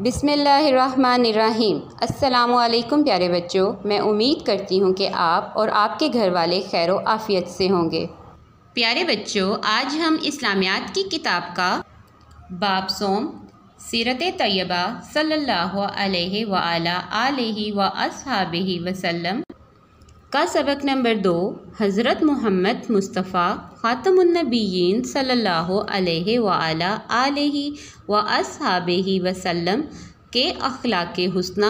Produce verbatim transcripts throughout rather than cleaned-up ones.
बिस्मिल्लाहिर्रहमानिर्रहीम। अस्सलामुअलैकुम प्यारे बच्चों, मैं उम्मीद करती हूँ कि आप और आपके घर वाले खैर व आफ़ियत से होंगे। प्यारे बच्चों, आज हम इस्लामियात की किताब का बाब सोम सीरत तैयबा सल्लल्लाहु अलैहि व अला आलिहि व अस्हाबिहि वसल्लम का सबक नंबर दो हज़रत मोहम्मद मुस्तफ़ा ख़ातमुन्नबिय्यीन सल्लल्लाहु अलैहि व अला आलिहि व अस्हाबिहि वसल्लम के अखलाक़े हुस्ना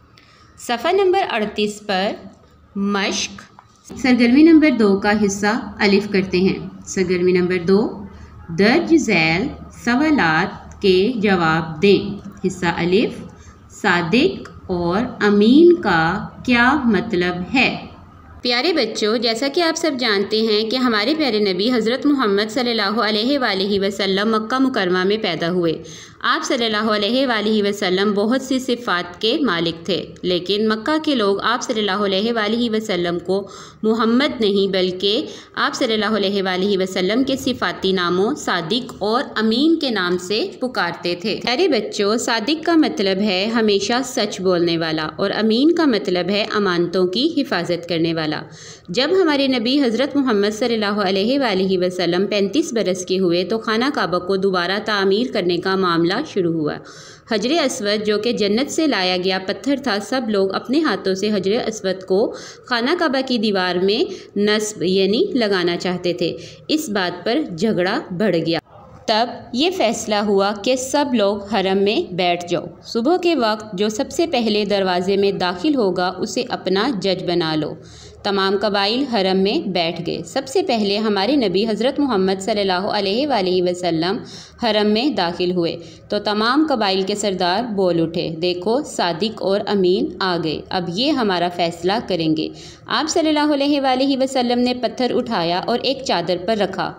सफ़ा नंबर अड़तीस पर मश्क। सरगर्मी नंबर दो का हिस्सा अलिफ करते हैं। सरगर्मी नंबर दो दर्ज झैल सवालात के जवाब दें। हिस्सा अलिफ, सादिक और अमीन का क्या मतलब है। प्यारे बच्चों, जैसा कि आप सब जानते हैं कि हमारे प्यारे नबी हज़रत मोहम्मद सल्लल्लाहु अलैहि वसल्लम मक्का मुकरमा में पैदा हुए। आप सल्लल्लाहु अलैहि वसल्लम बहुत सी सिफ़ात के मालिक थे, लेकिन मक्का के लोग आप सल्लल्लाहु अलैहि वसल्लम को मोहम्मद नहीं बल्कि आप सल्लल्लाहु अलैहि वसल्लम के सिफ़ाती नामों सादिक और अमीन के नाम से पुकारते थे। प्यारे बच्चों, सादिक का मतलब है हमेशा सच बोलने वाला और अमीन का मतलब है अमानतों की हिफाजत करने वाला। जब हमारे नबी हज़रत मोहम्मद सल्लल्लाहु अलैहि वसल्लम पैंतीस बरस के हुए तो खाना काबा को दोबारा तामीर करने का मामला शुरू हुआ। हजरे अस्वद जो कि जन्नत से लाया गया पत्थर था, सब लोग अपने हाथों से हजरे अस्वद को खाना काबा की दीवार में नस्ब यानी लगाना चाहते थे। इस बात पर झगड़ा बढ़ गया। तब ये फ़ैसला हुआ कि सब लोग हरम में बैठ जाओ। सुबह के वक्त जो सबसे पहले दरवाज़े में दाखिल होगा उसे अपना जज बना लो। तमाम कबाइल हरम में बैठ गए। सबसे पहले हमारे नबी हज़रत मोहम्मद सल्लल्लाहु अलैहि वसल्लम हरम में दाखिल हुए तो तमाम कबाइल के सरदार बोल उठे, देखो सादिक और अमीन आ गए, अब ये हमारा फ़ैसला करेंगे। आप सल्लल्लाहु अलैहि वसल्लम ने पत्थर उठाया और एक चादर पर रखा।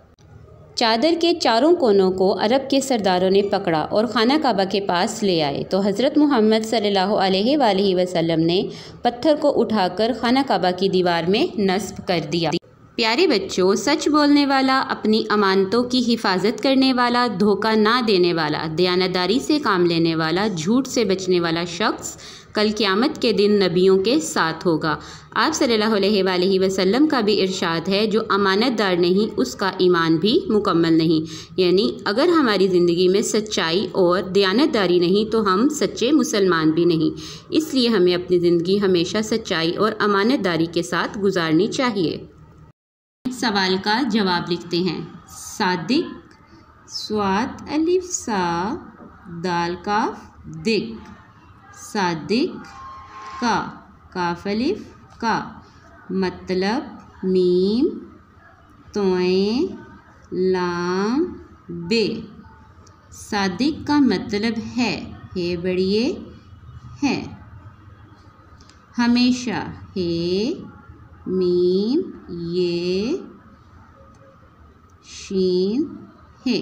चादर के चारों कोनों को अरब के सरदारों ने पकड़ा और खाना काबा के पास ले आए तो हज़रत मोहम्मद सल्लल्लाहु अलैहि वसल्लम ने पत्थर को उठाकर खाना काबा की दीवार में नस्ब कर दिया। प्यारे बच्चों, सच बोलने वाला, अपनी अमानतों की हिफाजत करने वाला, धोखा ना देने वाला, दयानतदारी से काम लेने वाला, झूठ से बचने वाला शख्स कल क़यामत के दिन नबियों के साथ होगा। आप सल्लल्लाहु अलैहि वसल्लम का भी इरशाद है, जो अमानतदार नहीं उसका ईमान भी मुकम्मल नहीं। यानी अगर हमारी ज़िंदगी में सच्चाई और दयानतदारी नहीं तो हम सच्चे मुसलमान भी नहीं। इसलिए हमें अपनी ज़िंदगी हमेशा सच्चाई और अमानतदारी के साथ गुजारनी चाहिए। सवाल का जवाब लिखते हैं। सादिक, स्वाद अलिफ सा दाल काफ दिक, सादिक का काफ अलिफ का मतलब मीम तोए लाम बे। सादिक का मतलब है हे बढ़िए है, हमेशा हे मीम ये शीन है,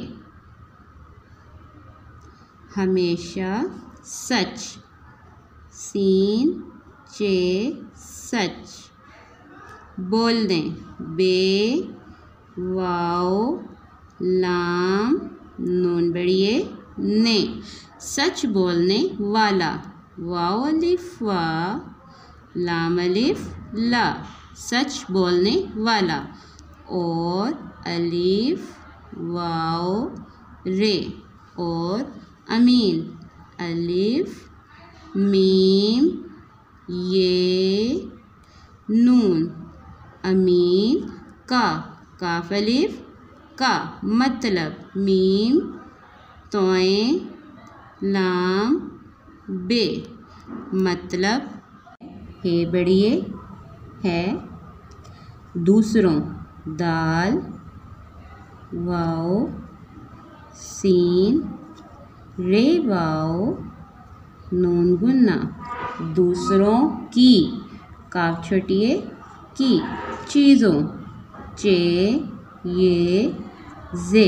हमेशा सच सीन चे सच, बोलने बे वाओ लाम नून बढ़िए ने, सच बोलने वाला वाओ अलिफ वा लाम अलिफ ला, सच बोलने वाला, और अलिफ वाओ रे, और अमीन अलिफ मीम ये नून, अमीन का काफ अलिफ का मतलब मीम तोए लाम बे मतलब हे बढ़िए है, दूसरों दाल वाओ सीन रे वाओ नून गुन्ना, दूसरों की काफ छोटिए की, चीज़ों चे ये जे,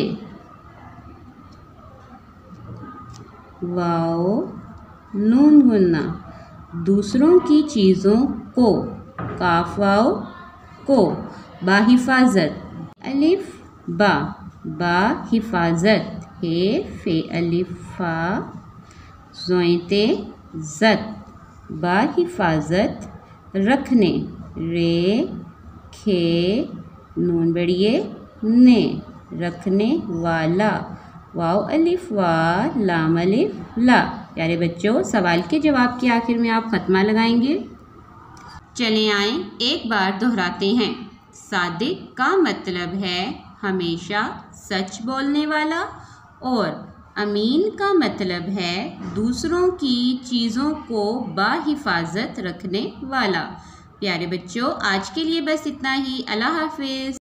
वाओ नून गुन्ना, दूसरों की चीज़ों को, काफ वाओ को, बाहिफाजत अलिफ बा, बा हिफाजत, हे फे अलिफ फा ज़ोइते ज़त, बा हिफाजत रखने, रे खे नून बढ़िए ने, रखने वाला, वाव अलिफ वा लाम अलिफ ला। प्यारे बच्चों, सवाल के जवाब के आखिर में आप खत्मा लगाएंगे। चले आए एक बार दोहराते हैं। सादिक का मतलब है हमेशा सच बोलने वाला, और अमीन का मतलब है दूसरों की चीज़ों को बाहिफाजत रखने वाला। प्यारे बच्चों, आज के लिए बस इतना ही। अल्लाह हाफिज़।